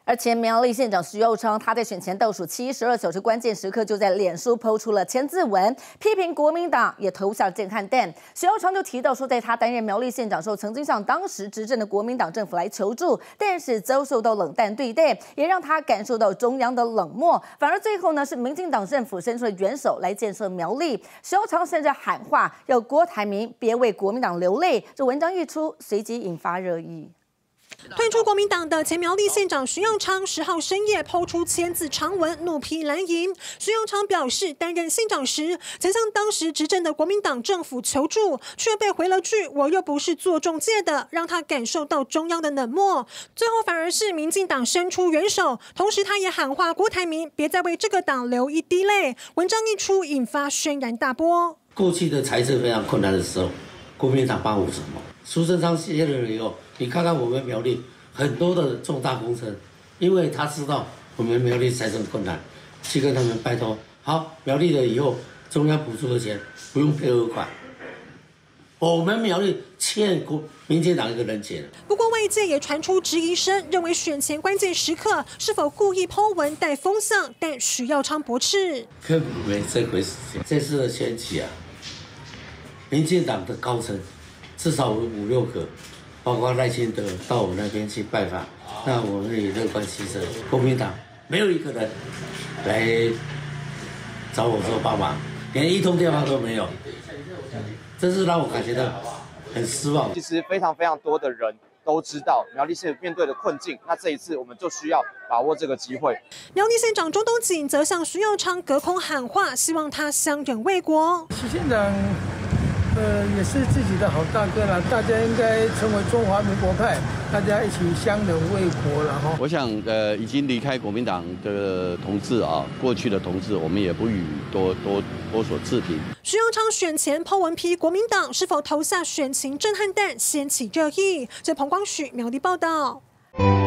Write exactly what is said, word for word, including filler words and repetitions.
而前苗栗县长徐耀昌，他在选前倒数七十二小时关键时刻，就在脸书抛出了千字文，批评国民党，也投下震撼弹。徐耀昌就提到说，在他担任苗栗县长时候，曾经向当时执政的国民党政府来求助，但是遭受到冷淡对待，也让他感受到中央的冷漠。反而最后呢，是民进党政府伸出了援手来建设苗栗。徐耀昌甚至喊话要郭台铭别为国民党流泪。这文章一出，随即引发热议。 退出国民党的前苗栗县长徐耀昌十号深夜抛出千字长文，怒批蓝营。徐耀昌表示，担任县长时曾向当时执政的国民党政府求助，却被回了句“我又不是做中介的”，让他感受到中央的冷漠。最后反而是民进党伸出援手，同时他也喊话郭台铭别再为这个党流一滴泪。文章一出，引发轩然大波。 过去的财政非常困难的时候，国民党帮我什么？ 苏贞昌卸任了以后，你看看我们苗栗很多的重大工程，因为他知道我们苗栗财政困难，去跟他们拜托，好，苗栗的以后中央补助的钱不用配合款，我们苗栗欠国民进党一个人钱。 不过外界也传出质疑声，认为选前关键时刻是否故意抛文带风向，但徐耀昌驳斥， 根本没这回事。这次的选举啊，民进党的高层。 至少五六个，包括赖清德到我那边去拜访，那我们也乐观其成。国民党没有一个人来找我说帮忙，连一通电话都没有，真是让我感觉到很失望。 其实非常非常多的人都知道苗栗县面对的困境，那这一次我们就需要把握这个机会。 苗栗县长钟东锦则向徐耀昌隔空喊话，希望他相忍为国。 徐县长。 呃，也是自己的好大哥啦，大家应该成为中华民国派，大家一起相忍为国了哈。 我想，呃，已经离开国民党的同志啊，过去的同志，我们也不予多多多所置评。 徐耀昌选前抛文批国民党是否投下选情震撼弹，掀起热议。这彭光许苗栗报道。